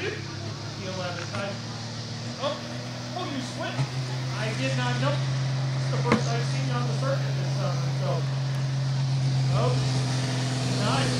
completed. The 11th time. Oh, you split. I did not know. It's the first I've seen you on the circuit this summer, so. Oh, nice.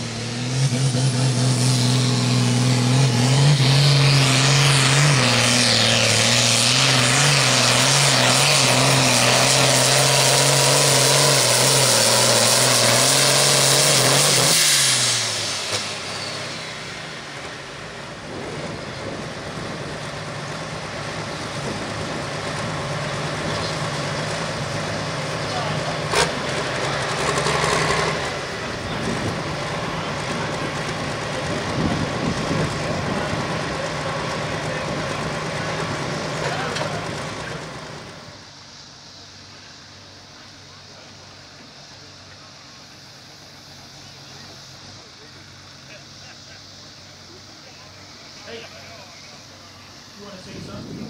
Hey, you want to say something?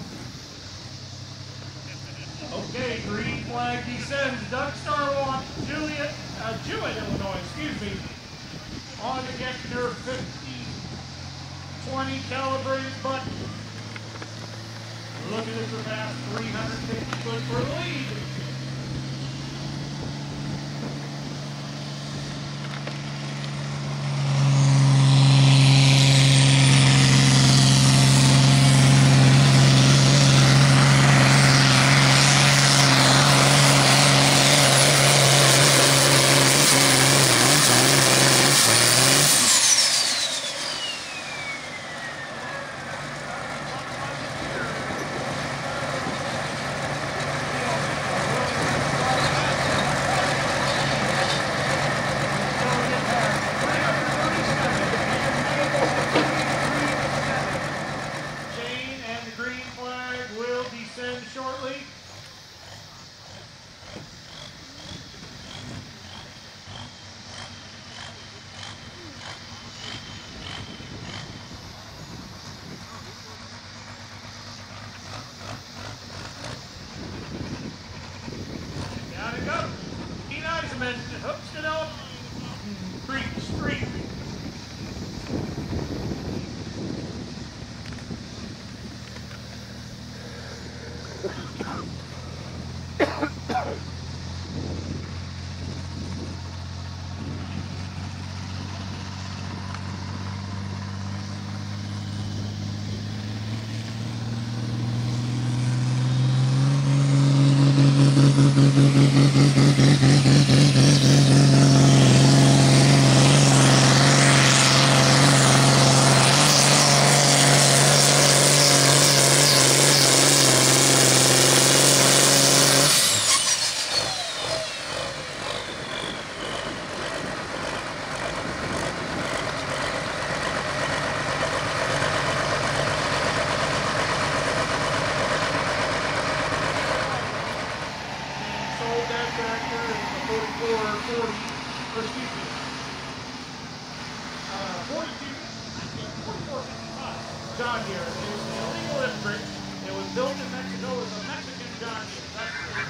Okay, green flag descends. Doug Starwalk, Jewett, Illinois, excuse me, on the Geckner 50-20 calibrated button. Looking to surpass 350 foot for the lead. Shortly. Down it goes. Keen Eisenman hooks it up. Street. John Deere. It was an illegal imprint. It was built in Mexico with a Mexican John Deere.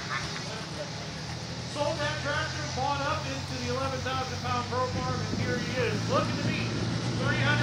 Sold that tractor, bought up into the 11,000-pound Pro Farm, and here he is. Looking to be 300